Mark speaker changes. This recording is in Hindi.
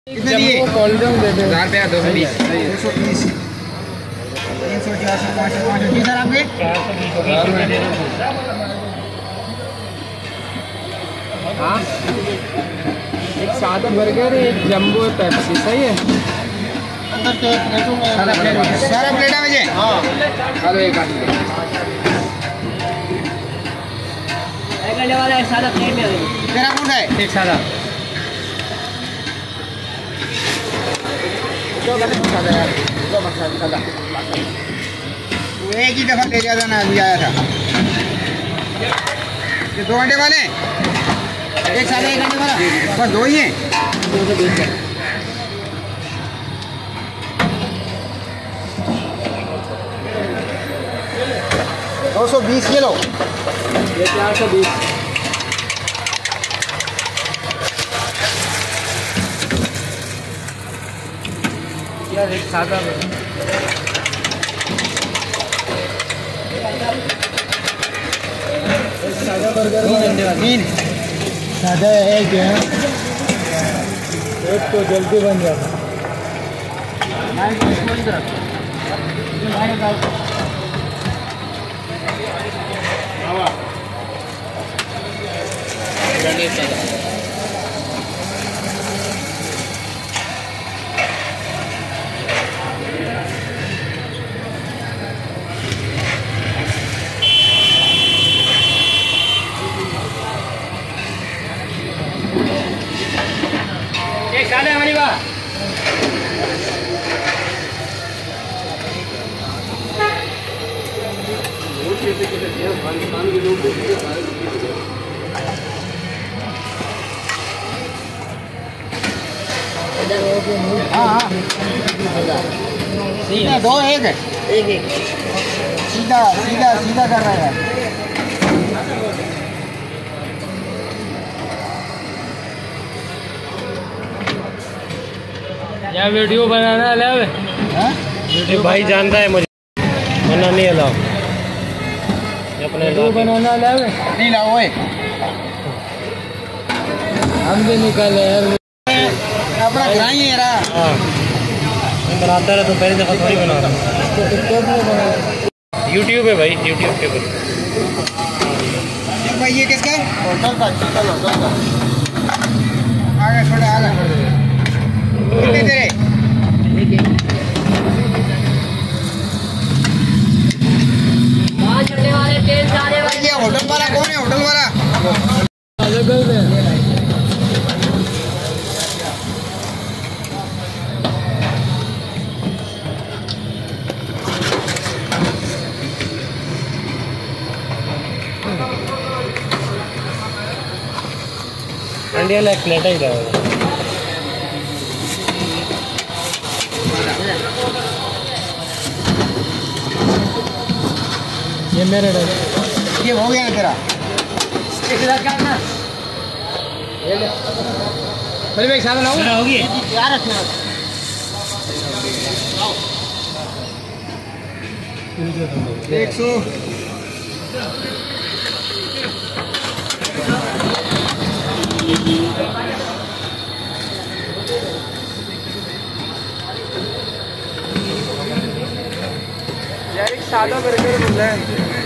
Speaker 1: कितने दिए?
Speaker 2: कोल्ड ड्रिंक दे दे
Speaker 1: 1000 रुपया 220 220 300 400 500 500 जी सर आपके 420
Speaker 2: हाँ एक सादा बर्गर एक जंबो पेप्सी सही है।
Speaker 1: सारा प्लेटा में
Speaker 2: हाँ
Speaker 1: हेलो एक
Speaker 3: घंटे वाला एक सादा प्लेट में
Speaker 1: तेरा कौन सा है?
Speaker 2: एक सादा
Speaker 1: एक ही दफा ले जाता ना अभी आया था। ये 2 घंटे वाले एक सादा 1 घंटे वाला बस 2 ही हैं। 220 ये लो
Speaker 2: ये 420 यार एक सादा बर्गर
Speaker 1: 3
Speaker 2: सादा एक है एक तो जल्दी बन जाता
Speaker 3: एक सादा हमारी बात
Speaker 1: हाँ सीधा 2 1
Speaker 3: एक
Speaker 1: सीधा सीधा सीधा कर रहा है।
Speaker 2: यार वीडियो बनाना अलाउ है? वीडियो भाई जानता है मुझे बनाना नहीं अलाउ अपने वीडियो बनाना अलाउ है?
Speaker 1: नहीं लाओ है
Speaker 2: हम भी निकाले यार
Speaker 1: अपना घर ही है रहा।
Speaker 2: हाँ बनाता रहे तो पहली दफ़ा थोड़ी बना रहा यूट्यूब है भाई यूट्यूब पे
Speaker 1: भाई ये किसका होटल का चिकन होटल का आगे छोड़े आगे कितने तेरे
Speaker 3: चढ़ने वाले तेल सारे वाले
Speaker 1: ये होटल वाला कौन है? होटल वाला
Speaker 2: इंडिया लाइक प्लेट ही रहेगा ये मेरे
Speaker 1: ये हो गया ना तेरा
Speaker 2: फिर मैं एक साथ लाऊं
Speaker 3: होगी
Speaker 1: यार 100
Speaker 2: यार एक सादा बर्गर मिल रहा है